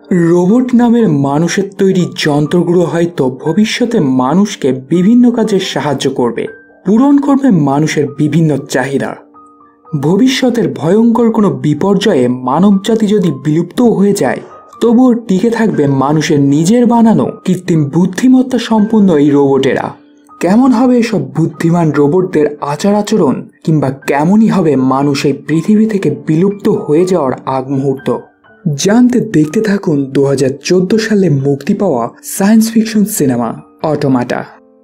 Robot নামের মানুষের তৈরি যন্ত্রগুলো হয়তো ভবিষ্যতে মানুষকে বিভিন্ন কাজে সাহায্য করবে, পূরণ করবে মানুষের বিভিন্ন চাহিদা। ভবিষ্যতের ভয়ঙ্কর কোনো বিপর্যয়ে মানবজাতি যদি বিলুপ্ত হয়ে যায়, তবুও টিকে থাকবে মানুষের নিজের বানানো কৃত্রিম বুদ্ধিমত্তা সম্পূর্ণ এই রোবটেরা। কেমন হবে এসব বুদ্ধিমান রোবটদের আচার আচরণ, কিংবা কেমনই হবে মানুষ এই পৃথিবী থেকে বিলুপ্ত হয়ে যাওয়ার আগ মুহূর্ত, জানতে দেখতে থাকুন 2014 সালে মুক্তি পাওয়া সায়েন্স ফিকশন সিনেমা অটোমাটা।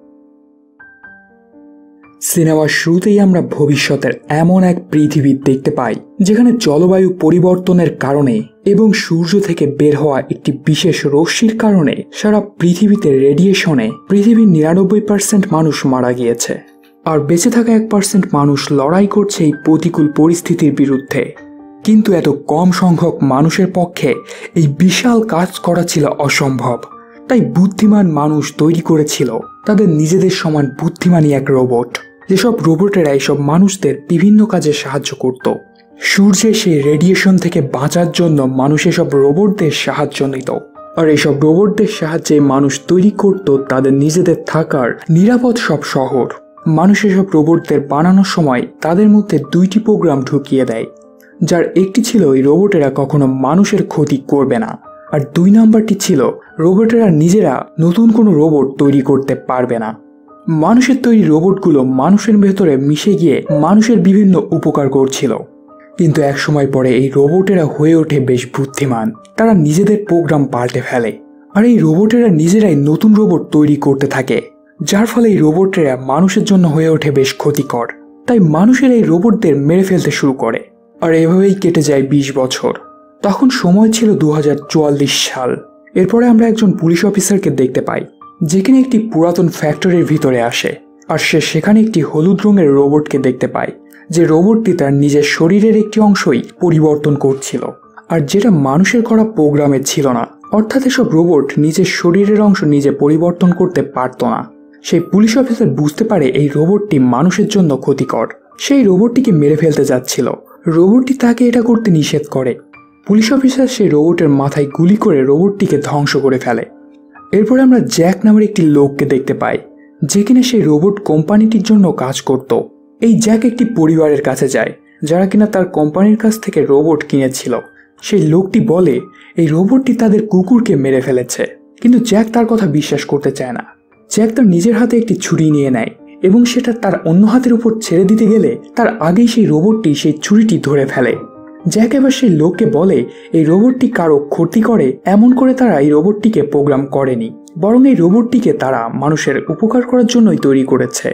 সিনেমার শুরুতেই আমরা ভবিষ্যতের এমন এক পৃথিবী দেখতে পাই যেখানে জলবায়ু পরিবর্তনের কারণে এবং সূর্য থেকে বের হওয়া একটি বিশেষ রশ্মির কারণে সারা পৃথিবীতে রেডিয়েশনে পৃথিবীর 99% মানুষ মারা গিয়েছে, আর বেঁচে থাকা 1% মানুষ লড়াই করছে এই প্রতিকূল পরিস্থিতির বিরুদ্ধে। কিন্তু এত কম সংখ্যক মানুষের পক্ষে এই বিশাল কাজ করা ছিল অসম্ভব। তাই বুদ্ধিমান মানুষ তৈরি করেছিল তাদের নিজেদের সমান বুদ্ধিমানী এক রোবট, যেসব রোবটেরা এইসব মানুষদের বিভিন্ন কাজে সাহায্য করত। সূর্যের সেই রেডিয়েশন থেকে বাঁচার জন্য মানুষ এসব রোবটদের সাহায্য নিত, আর এইসব রোবটদের সাহায্যে মানুষ তৈরি করত তাদের নিজেদের থাকার নিরাপদ সব শহর। মানুষ এসব রোবটদের বানানোর সময় তাদের মধ্যে 2টি প্রোগ্রাম ঢুকিয়ে দেয়, যার একটি ছিল এই রোবটেরা কখনো মানুষের ক্ষতি করবে না, আর 2 নাম্বারটি ছিল রোবটেরা নিজেরা নতুন কোনো রোবট তৈরি করতে পারবে না। মানুষের তৈরি রোবটগুলো মানুষের ভেতরে মিশে গিয়ে মানুষের বিভিন্ন উপকার করছিল। কিন্তু এক সময় পরে এই রোবটেরা হয়ে ওঠে বেশ বুদ্ধিমান, তারা নিজেদের প্রোগ্রাম পাল্টে ফেলে, আর এই রোবটেরা নিজেরাই নতুন রোবট তৈরি করতে থাকে, যার ফলে এই রোবটেরা মানুষের জন্য হয়ে ওঠে বেশ ক্ষতিকর। তাই মানুষের এই রোবটদের মেরে ফেলতে শুরু করে, আর এভাবেই কেটে যায় 20 বছর। তখন সময় ছিল 2044 সাল। এরপরে আমরা একজন পুলিশ অফিসারকে দেখতে পাই, যেখানে একটি পুরাতন ফ্যাক্টরির ভিতরে আসে, আর সে সেখানে একটি হলুদ রঙের রোবটকে দেখতে পায়, যে রোবটটি তার নিজের শরীরের একটি অংশই পরিবর্তন করছিল, আর যেটা মানুষের করা প্রোগ্রামে ছিল না। অর্থাৎ এসব রোবট নিজের শরীরের অংশ নিজে পরিবর্তন করতে পারত না। সেই পুলিশ অফিসার বুঝতে পারে এই রোবটটি মানুষের জন্য ক্ষতিকর। সেই রোবটটিকে মেরে ফেলতে যাচ্ছিল। রোবটটি তাকে এটা করতে নিষেধ করে। পুলিশ অফিসার সেই রোবটের মাথায় গুলি করে রোবটটিকে ধ্বংস করে ফেলে। এরপরে আমরা জ্যাক নামের একটি লোককে দেখতে পাই, যে কিনা সেই রোবট কোম্পানিটির জন্য কাজ করত। এই জ্যাক একটি পরিবারের কাছে যায়, যারা কিনা তার কোম্পানির কাছ থেকে রোবট কিনেছিল। সেই লোকটি বলে এই রোবটটি তাদের কুকুরকে মেরে ফেলেছে, কিন্তু জ্যাক তার কথা বিশ্বাস করতে চায় না। জ্যাক তার নিজের হাতে একটি ছুরি নিয়ে নেয় এবং সেটা তার অন্য হাতের উপর ছেড়ে দিতে গেলে তার আগেই সেই রোবটটি সেই ছুরিটি ধরে ফেলে। জ্যাক এবার সেই লোককে বলে এই রোবটটি কারো ক্ষতি করে এমন করে তারা এই রোবটটিকে প্রোগ্রাম করেনি, বরং এই রোবটটিকে তারা মানুষের উপকার করার জন্যই তৈরি করেছে।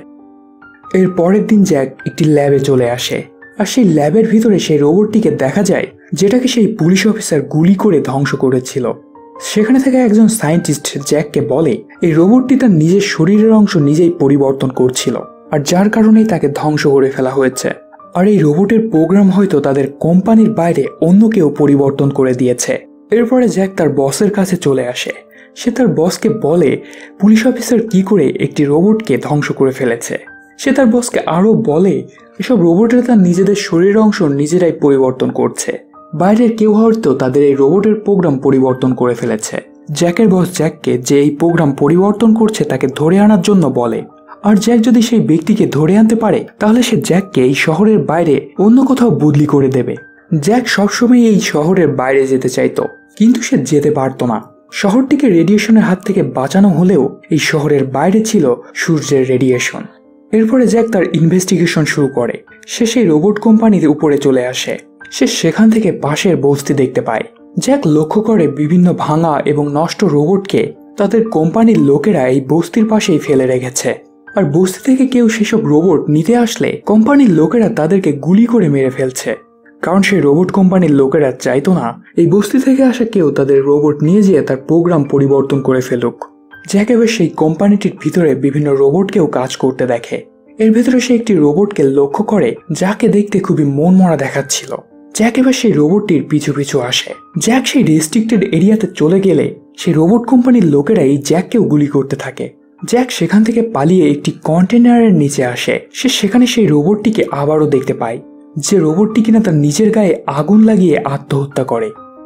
এর পরের দিন জ্যাক একটি ল্যাবে চলে আসে, আর সেই ল্যাবের ভিতরে সেই রোবটটিকে দেখা যায়, যেটাকে সেই পুলিশ অফিসার গুলি করে ধ্বংস করেছিল। সেখানে থেকে একজন সায়েন্টিস্ট জ্যাককে বলে এই রোবটটি তার নিজের শরীরের অংশ নিজেই পরিবর্তন করছিল, আর যার কারণেই তাকে ধ্বংস করে ফেলা হয়েছে। আর এই রোবটের প্রোগ্রাম হয়তো তাদের কোম্পানির বাইরে অন্য কেউ পরিবর্তন করে দিয়েছে। এরপরে জ্যাক তার বসের কাছে চলে আসে। সে তার বসকে বলে পুলিশ অফিসার কি করে একটি রোবটকে ধ্বংস করে ফেলেছে। সে তার বসকে আরও বলে এসব রোবটেরা তার নিজেদের শরীরের অংশ নিজেরাই পরিবর্তন করছে, বাইরের কেউ হয়তো তাদের এই রোবটের প্রোগ্রাম পরিবর্তন করে ফেলেছে। জ্যাকের বস জ্যাককে যে এই প্রোগ্রাম পরিবর্তন করছে তাকে ধরে আনার জন্য বলে, আর জ্যাক যদি সেই ব্যক্তিকে ধরে আনতে পারে তাহলে সে জ্যাককে এই শহরের বাইরে অন্য কোথাও বদলি করে দেবে। জ্যাক সবসময় এই শহরের বাইরে যেতে চাইতো, কিন্তু সে যেতে পারত না। শহরটিকে রেডিয়েশনের হাত থেকে বাঁচানো হলেও এই শহরের বাইরে ছিল সূর্যের রেডিয়েশন। এরপরে জ্যাক তার ইনভেস্টিগেশন শুরু করে। সে সেই রোবট কোম্পানির উপরে চলে আসে। সে সেখান থেকে পাশের বস্তি দেখতে পায়। জ্যাক লক্ষ্য করে বিভিন্ন ভাঙা এবং নষ্ট রোবটকে তাদের কোম্পানির লোকেরা এই বস্তির পাশেই ফেলে রেখেছে, আর বস্তি থেকে কেউ সেসব রোবট নিতে আসলে কোম্পানির লোকেরা তাদেরকে গুলি করে মেরে ফেলছে, কারণ সেই রোবট কোম্পানির লোকেরা চাইতো না এই বস্তি থেকে আসা কেউ তাদের রোবট নিয়ে যেয়ে তার প্রোগ্রাম পরিবর্তন করে ফেলুক। জ্যাক এবার সেই কোম্পানিটির ভিতরে বিভিন্ন রোবটকেও কাজ করতে দেখে। এর ভেতরে সে একটি রোবটকে লক্ষ্য করে যাকে দেখতে খুবই মনমরা দেখাচ্ছিল। জ্যাক এবার সেই রোবটটির পিছু পিছু আসে। জ্যাক সেই রেস্ট্রিক্টেড এরিয়াতে চলে গেলে সেই রোবট কোম্পানির লোকেরা এই জ্যাককেও গুলি করতে থাকে। জ্যাক সেখান থেকে পালিয়ে একটি কন্টেনারের নিচে আসে। সে সেখানে সেই রোবটটিকে আবারও দেখতে পায়, যে রোবটটি কিনা তার নিজের গায়ে আগুন লাগিয়ে আত্মহত্যা করে।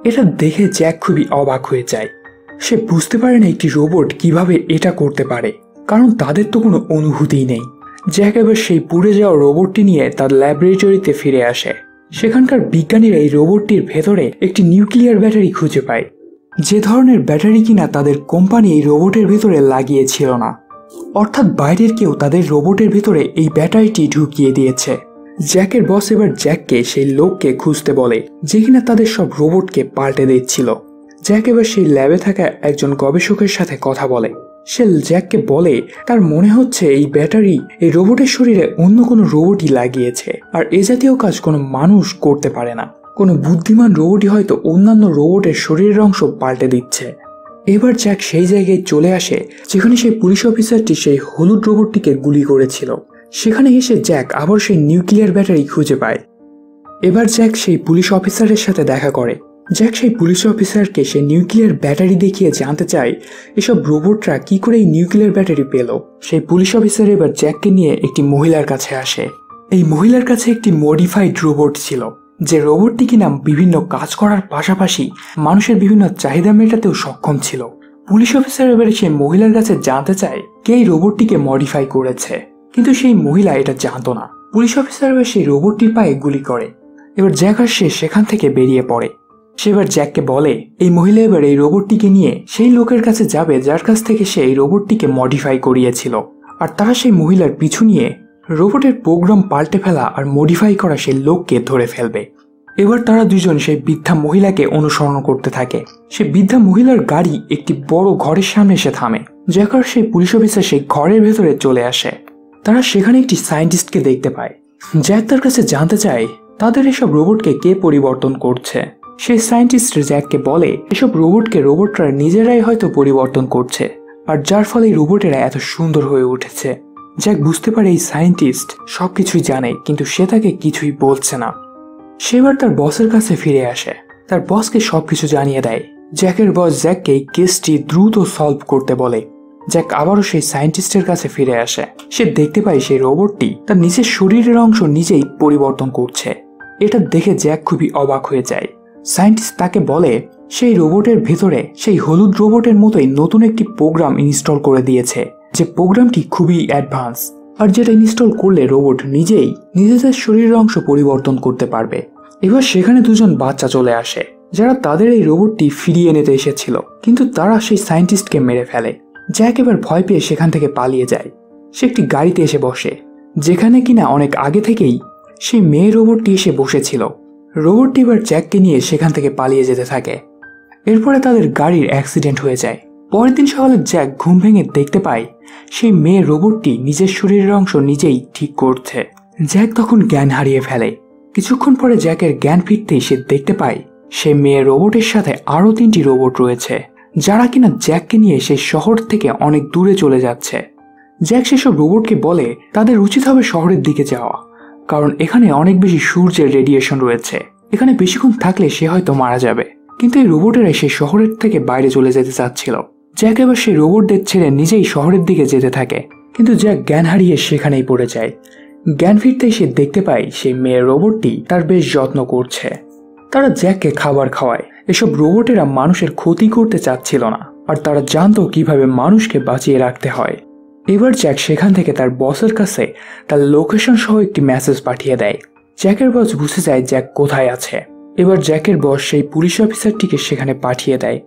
এটা দেখে জ্যাক খুবই অবাক হয়ে যায়। সে বুঝতে পারে না একটি রোবট কিভাবে এটা করতে পারে, কারণ তাদের তো কোনো অনুভূতিই নেই। জ্যাক এবার সেই পুড়ে যাওয়া রোবটটি নিয়ে তার ল্যাবরেটরিতে ফিরে আসে। সেখানকার বিজ্ঞানীরা এই রোবটটির ভেতরে একটি নিউক্লিয়ার ব্যাটারি খুঁজে পায়, যে ধরনের ব্যাটারি কিনা তাদের কোম্পানি এই রোবটের ভেতরে লাগিয়েছিল না। অর্থাৎ বাইরের কেউ তাদের রোবটের ভেতরে এই ব্যাটারিটি ঢুকিয়ে দিয়েছে। জ্যাকের বস এবার জ্যাককে সেই লোককে খুঁজতে বলে, যে কিনা তাদের সব রোবটকে পাল্টে দিচ্ছিল। জ্যাক এবার সেই ল্যাবে থাকা একজন গবেষকের সাথে কথা বলে। সে জ্যাককে বলে তার মনে হচ্ছে এই ব্যাটারি এই রোবটের শরীরে অন্য কোনো রোবটই লাগিয়েছে, আর এ জাতীয় কাজ কোনো মানুষ করতে পারে না। কোনো বুদ্ধিমান রোবটই হয়তো অন্যান্য রোবটের শরীরের অংশ পাল্টে দিচ্ছে। এবার জ্যাক সেই জায়গায় চলে আসে যেখানে সেই পুলিশ অফিসারটি সেই হলুদ রোবটটিকে গুলি করেছিল। সেখানে এসে জ্যাক আবার সেই নিউক্লিয়ার ব্যাটারি খুঁজে পায়। এবার জ্যাক সেই পুলিশ অফিসারের সাথে দেখা করে। জ্যাক সেই পুলিশ অফিসারকে সেই নিউক্লিয়ার ব্যাটারি দেখিয়ে জানতে চায় এসব রোবটরা কি করে এই নিউক্লিয়ার ব্যাটারি পেল। সেই পুলিশ অফিসার এবার জ্যাককে নিয়ে একটি মহিলার কাছে আসে। এই মহিলার কাছে একটি মডিফাইড রোবট ছিল, যে রোবটটি কিনা বিভিন্ন কাজ করার পাশাপাশি মানুষের বিভিন্ন চাহিদা মেটাতেও সক্ষম ছিল। পুলিশ অফিসার এবারে সেই মহিলার কাছে জানতে চায় কে এই রোবটটিকে মডিফাই করেছে, কিন্তু সেই মহিলা এটা জানতো না। পুলিশ অফিসার এবার সেই রোবটটির পায়ে গুলি করে। এবার জ্যাক আর সে সেখান থেকে বেরিয়ে পড়ে। সে এবার জ্যাককে বলে এই মহিলা এবার এই রোবটটিকে নিয়ে সেই লোকের কাছে যাবে যার কাছ থেকে সে এই রোবটটিকে মডিফাই করিয়েছিল, আর তারা সেই মহিলার পিছু নিয়ে রোবটের প্রোগ্রাম পাল্টে ফেলা আর মডিফাই করা সেই লোককে ধরে ফেলবে। এবার তারা দুজন সেই বৃদ্ধা মহিলাকে অনুসরণ করতে থাকে। সে বৃদ্ধা মহিলার গাড়ি একটি বড় ঘরের সামনে এসে থামে। জ্যাক আর সেই পুলিশ অফিসার সেই ঘরের ভেতরে চলে আসে। তারা সেখানে একটি সায়েন্টিস্টকে দেখতে পায়। জ্যাক তার কাছে জানতে চায় তাদের এসব রোবটকে কে পরিবর্তন করছে। সেই সায়েন্টিস্ট জ্যাককে বলে এসব রোবটকে রোবটরা নিজেরাই হয়তো পরিবর্তন করছে, আর যার ফলে রোবটেরা এত সুন্দর হয়ে উঠেছে। জ্যাক বুঝতে পারে এই সায়েন্টিস্ট সবকিছুই জানে, কিন্তু সে তাকে কিছুই বলছে না। সেবার তার বসের কাছে ফিরে আসে। তার বসকে সবকিছু জানিয়ে দেয়। জ্যাকের বস জ্যাককে এই কেসটি দ্রুত সলভ করতে বলে। জ্যাক আবারও সেই সায়েন্টিস্টের কাছে ফিরে আসে। সে দেখতে পায় সেই রোবটটি তার নিজের শরীরের অংশ নিজেই পরিবর্তন করছে। এটা দেখে জ্যাক খুবই অবাক হয়ে যায়। সায়েন্টিস্ট তাকে বলে সেই রোবটের ভেতরে সেই হলুদ রোবটের মতোই নতুন একটি প্রোগ্রাম ইনস্টল করে দিয়েছে, যে প্রোগ্রামটি খুবই অ্যাডভান্স, আর যেটা ইনস্টল করলে রোবট নিজেই নিজেদের শরীরের অংশ পরিবর্তন করতে পারবে। এবার সেখানে দুজন বাচ্চা চলে আসে, যারা তাদের এই রোবটটি ফিরিয়ে নিতে এসেছিল, কিন্তু তারা সেই সায়েন্টিস্টকে মেরে ফেলে। জ্যাক এবার ভয় পেয়ে সেখান থেকে পালিয়ে যায়। সে একটি গাড়িতে এসে বসে, যেখানে কিনা অনেক আগে থেকেই সেই মেয়ে রোবটটি এসে বসেছিল। রোবটটি এবার জ্যাককে নিয়ে সেখান থেকে পালিয়ে যেতে থাকে। এরপরে তাদের গাড়ির অ্যাক্সিডেন্ট হয়ে যায়। পরের দিন সকালে জ্যাক ঘুম ভেঙে দেখতে পায় সেই মেয়ে রোবটটি নিজের শরীরের অংশ নিজেই ঠিক করছে। জ্যাক তখন জ্ঞান হারিয়ে ফেলে। কিছুক্ষণ পরে জ্যাকের জ্ঞান ফিরতেই সে দেখতে পায় সে মেয়ে রোবটের সাথে আরও 3টি রোবট রয়েছে, যারা কিনা জ্যাককে নিয়ে সেই শহর থেকে অনেক দূরে চলে যাচ্ছে। জ্যাক সেসব রোবটকে বলে তাদের উচিত হবে শহরের দিকে যাওয়া, কারণ এখানে অনেক বেশি সূর্যের রেডিয়েশন রয়েছে। এখানে বেশিক্ষণ থাকলে সে হয়তো মারা যাবে। কিন্তু এই রোবটেরা সেই শহরের থেকে বাইরে চলে যেতে চাচ্ছিল। জ্যাক এবার সেই রোবটদের ছেড়ে নিজেই শহরের দিকে যেতে থাকে, কিন্তু জ্যাক জ্ঞান হারিয়ে সেখানেই পড়ে যায়। জ্ঞান ফিরতেই সে দেখতে পায় সেই মেয়ের রোবটটি তার বেশ যত্ন করছে। তারা জ্যাককে খাবার খাওয়ায়। এসব রোবটেরা মানুষের ক্ষতি করতে চাচ্ছিল না, আর তারা জানতো কিভাবে মানুষকে বাঁচিয়ে রাখতে হয়। এবার জ্যাক সেখান থেকে তার বসের কাছে তার লোকেশন সহ একটি মেসেজ পাঠিয়ে দেয়। জ্যাকের বস বুঝে যায় জ্যাক কোথায় আছে। এবার জ্যাকের বস সেই পুলিশ অফিসারটিকে সেখানে পাঠিয়ে দেয়।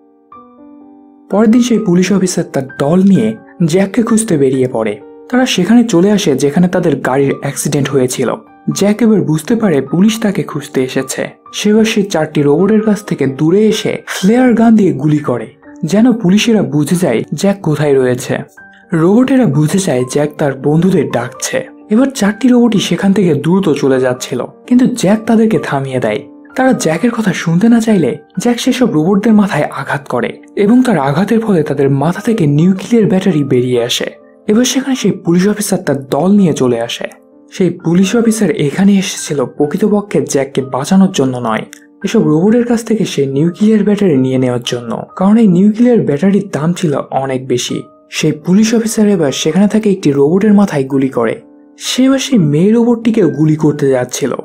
পরের দিন সেই পুলিশ অফিসার তার দল নিয়ে জ্যাককে খুঁজতে বেরিয়ে পড়ে। তারা সেখানে চলে আসে যেখানে তাদের গাড়ির অ্যাক্সিডেন্ট হয়েছিল। জ্যাক এবার বুঝতে পারে পুলিশ তাকে খুঁজতে এসেছে। সেবার সে 4টি রোবটের কাছ থেকে দূরে এসে ফ্লেয়ার গান দিয়ে গুলি করে, যেন পুলিশেরা বুঝে যায় জ্যাক কোথায় রয়েছে। রোবটেরা বুঝে যায় জ্যাক তার বন্ধুদের ডাকছে। এবার 4টি রোবটই সেখান থেকে দ্রুত চলে যাচ্ছিল, কিন্তু জ্যাক তাদেরকে থামিয়ে দেয়। তারা জ্যাকের কথা শুনতে না চাইলে জ্যাক সেসব রোবটদের মাথায় আঘাত করে, এবং তার আঘাতের ফলে তাদের মাথা থেকে নিউক্লিয়ার ব্যাটারি বেরিয়ে আসে। এবার সেখানে সেই পুলিশ অফিসার তার দল নিয়ে চলে আসে। সেই পুলিশ অফিসার এখানে এসেছিল প্রকৃতপক্ষে জ্যাককে বাঁচানোর জন্য নয়, এসব রোবটের কাছ থেকে সেই নিউক্লিয়ার ব্যাটারি নিয়ে নেওয়ার জন্য, কারণ এই নিউক্লিয়ার ব্যাটারির দাম ছিল অনেক বেশি। সেই পুলিশ অফিসার এবার সেখানে থাকে একটি রোবটের মাথায় গুলি করে। সে এবার সেই মেয়ে রোবটটিকে গুলি করতে যাচ্ছিল।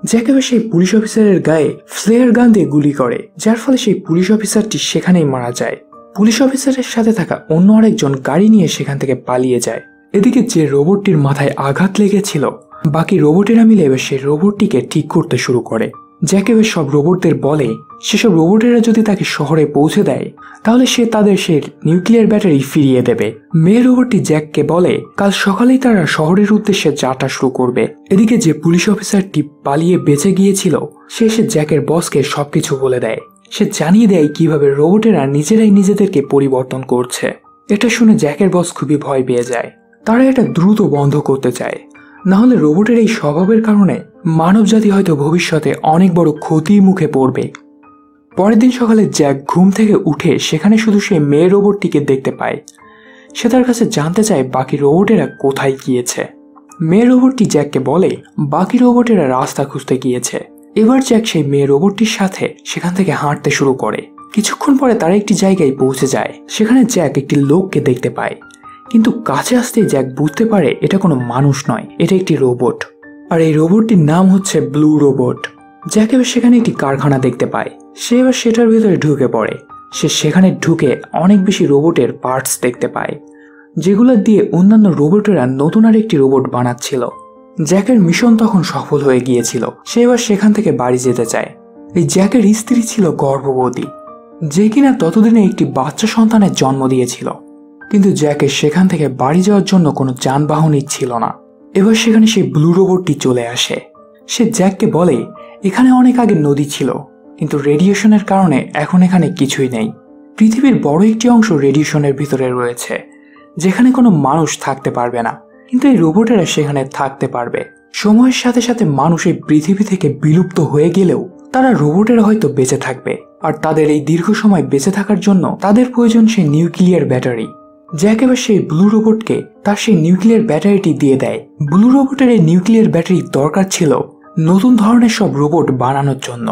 জ্যাক এবার সেই পুলিশ অফিসারের গায়ে ফ্লেয়ার গান দিয়ে গুলি করে, যার ফলে সেই পুলিশ অফিসারটি সেখানেই মারা যায়। পুলিশ অফিসারের সাথে থাকা অন্য আরেকজন গাড়ি নিয়ে সেখান থেকে পালিয়ে যায়। এদিকে যে রোবটটির মাথায় আঘাত লেগেছিল, বাকি রোবটেরা মিলে এবার সেই রোবটটিকে ঠিক করতে শুরু করে। জ্যাক এবার সব রোবটদের বলে সেসব রোবটেরা যদি তাকে শহরে পৌঁছে দেয় তাহলে সে তাদের সেই নিউক্লিয়ার ব্যাটারি ফিরিয়ে দেবে। মেয়ে রোবটটি জ্যাককে বলে কাল সকালেই তারা শহরের উদ্দেশ্যে যাত্রা শুরু করবে। এদিকে যে পুলিশ অফিসারটি পালিয়ে বেঁচে গিয়েছিল সে এসে জ্যাকের বসকে সবকিছু বলে দেয়। সে জানিয়ে দেয় কিভাবে রোবটেরা নিজেরাই নিজেদেরকে পরিবর্তন করছে। এটা শুনে জ্যাকের বস খুবই ভয় পেয়ে যায়। তারা এটা দ্রুত বন্ধ করতে চায়, না হলে রোবটের এই স্বভাবের কারণে মানবজাতি হয়তো ভবিষ্যতে অনেক বড় ক্ষতির মুখে পড়বে। পরের দিন সকালে জ্যাক ঘুম থেকে উঠে সেখানে শুধু সেই মেয়ে রোবটটিকে দেখতে পায়। সে তার কাছে জানতে চায় বাকি রোবটেরা কোথায় গিয়েছে। মেয়ে রোবটটি জ্যাককে বলে বাকি রোবটেরা রাস্তা খুঁজতে গিয়েছে। এবার জ্যাক সেই মেয়ে রোবটটির সাথে সেখান থেকে হাঁটতে শুরু করে। কিছুক্ষণ পরে তারা একটি জায়গায় পৌঁছে যায়। সেখানে জ্যাক একটি লোককে দেখতে পায়, কিন্তু কাছে আসতে জ্যাক বুঝতে পারে এটা কোনো মানুষ নয়, এটা একটি রোবট। আর এই রোবটটির নাম হচ্ছে ব্লু রোবট। জ্যাক এবার সেখানে একটি কারখানা দেখতে পায়। সে এবার সেটার ভিতরে ঢুকে পড়ে। সে সেখানে ঢুকে অনেক বেশি রোবটের পার্টস দেখতে পায়, যেগুলো দিয়ে অন্যান্য রোবটেরা নতুন আরেকটি রোবট বানাচ্ছিল। জ্যাকের মিশন তখন সফল হয়ে গিয়েছিল। সে এবার সেখান থেকে বাড়ি যেতে চায়। এই জ্যাকের স্ত্রী ছিল গর্ভবতী, যে কিনা ততদিনে একটি বাচ্চা সন্তানের জন্ম দিয়েছিল। কিন্তু জ্যাকের সেখান থেকে বাড়ি যাওয়ার জন্য কোনো যানবাহনই ছিল না। এবার সেখানে সেই ব্লু রোবটটি চলে আসে। সে জ্যাককে বলে এখানে অনেক আগে নদী ছিল, কিন্তু রেডিয়েশনের কারণে এখন এখানে কিছুই নেই। পৃথিবীর বড় একটি অংশ রেডিয়েশনের ভিতরে রয়েছে, যেখানে কোনো মানুষ থাকতে পারবে না, কিন্তু এই রোবটেরা সেখানে থাকতে পারবে। সময়ের সাথে সাথে মানুষ এই পৃথিবী থেকে বিলুপ্ত হয়ে গেলেও তারা রোবটেরা হয়তো বেঁচে থাকবে, আর তাদের এই দীর্ঘ সময় বেঁচে থাকার জন্য তাদের প্রয়োজন সেই নিউক্লিয়ার ব্যাটারি। জ্যাক এবার সেই ব্লু রোবটকে তার সেই নিউক্লিয়ার ব্যাটারিটি দিয়ে দেয়। ব্লু রোবটের এই নিউক্লিয়ার ব্যাটারি দরকার ছিল নতুন ধরনের সব রোবট বানানোর জন্য।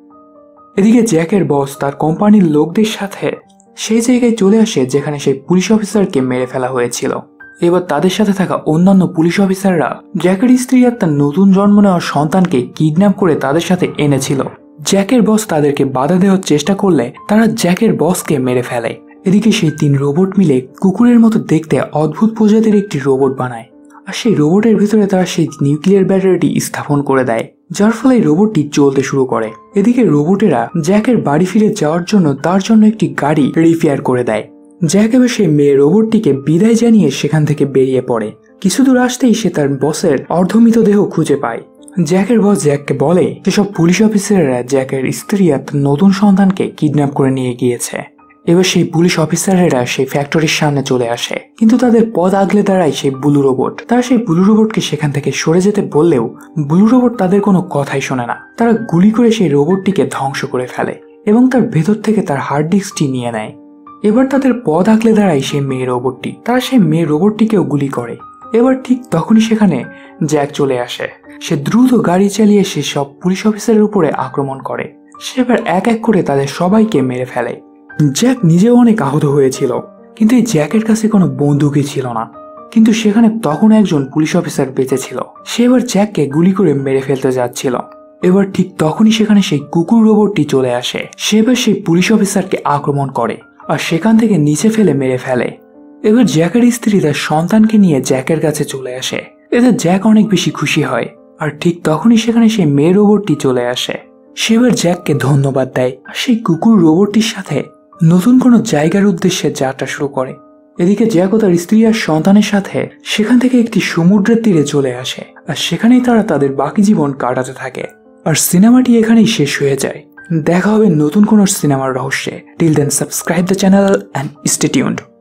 এদিকে জ্যাকের বস তার কোম্পানির লোকদের সাথে সেই জায়গায় চলে আসে যেখানে সেই পুলিশ অফিসারকে মেরে ফেলা হয়েছিল। এবার তাদের সাথে থাকা অন্যান্য পুলিশ অফিসাররা জ্যাকের স্ত্রী আর তার নতুন জন্ম নেওয়া সন্তানকে কিডন্যাপ করে তাদের সাথে এনেছিল। জ্যাকের বস তাদেরকে বাধা দেওয়ার চেষ্টা করলে তারা জ্যাকের বসকে মেরে ফেলে। এদিকে সেই 3 রোবট মিলে কুকুরের মতো দেখতে অদ্ভুত প্রজাতির একটি রোবট বানায়, আর সেই রোবটের ভিতরে তারা সেই নিউক্লিয়ার ব্যাটারিটি স্থাপন করে দেয়, যার ফলে রোবটটি চলতে শুরু করে। এদিকে রোবটেরা জ্যাকের বাড়ি ফিরে যাওয়ার জন্য তার জন্য একটি গাড়ি রিপেয়ার করে দেয়। জ্যাক এবার সেই মেয়ে রোবটটিকে বিদায় জানিয়ে সেখান থেকে বেরিয়ে পড়ে। কিছু দূর আসতেই সে তার বসের অর্ধমৃতদেহ খুঁজে পায়। জ্যাকের বস জ্যাককে বলে যেসব পুলিশ অফিসাররা জ্যাকের স্ত্রী আর নতুন সন্তানকে কিডন্যাপ করে নিয়ে গিয়েছে। এবার সেই পুলিশ অফিসারেরা সেই ফ্যাক্টরির সামনে চলে আসে, কিন্তু তাদের পথ আগলে দাঁড়ায় সেই ব্লু রোবট। তারা সেই ব্লু রোবটকে সেখান থেকে সরে যেতে বললেও ব্লু রোবট তাদের কোনো কথাই শোনে না। তারা গুলি করে সেই রোবটটিকে ধ্বংস করে ফেলে এবং তার ভেতর থেকে তার হার্ড ডিস্কটি নিয়ে নেয়। এবার তাদের পথ আগলে দাঁড়ায় সেই মেয়ে রোবটটি। তারা সেই মেয়ে রোবটটিকেও গুলি করে। এবার ঠিক তখনই সেখানে জ্যাক চলে আসে। সে দ্রুত গাড়ি চালিয়ে সে সব পুলিশ অফিসারের উপরে আক্রমণ করে। সে এবার এক এক করে তাদের সবাইকে মেরে ফেলে। জ্যাক নিজেও অনেক আহত হয়েছিল, কিন্তু এই জ্যাকের কাছে কোনো বন্দুকই ছিল না। কিন্তু সেখানে তখন একজন পুলিশ অফিসার বেঁচে ছিল। সে এবার জ্যাককে গুলি করে মেরে ফেলতে যাচ্ছিল। এবার ঠিক তখনই সেখানে সেই কুকুর রোবটটি চলে আসে। সে এবার সেই পুলিশ অফিসারকে আক্রমণ করে আর সেখান থেকে নিচে ফেলে মেরে ফেলে। এবার জ্যাকের স্ত্রী তার সন্তানকে নিয়ে জ্যাকের কাছে চলে আসে। এতে জ্যাক অনেক বেশি খুশি হয়। আর ঠিক তখনই সেখানে সেই মেয়ে রোবটটি চলে আসে। সে এবার জ্যাককে ধন্যবাদ দেয় আর সেই কুকুর রোবটটির সাথে নতুন কোনো জায়গার উদ্দেশ্যে যাত্রা শুরু করে। এদিকে জ্যাক ও তার স্ত্রী আর সন্তানের সাথে সেখান থেকে একটি সমুদ্রের তীরে চলে আসে, আর সেখানেই তারা তাদের বাকি জীবন কাটাতে থাকে। আর সিনেমাটি এখানেই শেষ হয়ে যায়। দেখা হবে নতুন কোনো সিনেমার রহস্যে। Till then subscribe the channel and stay tuned.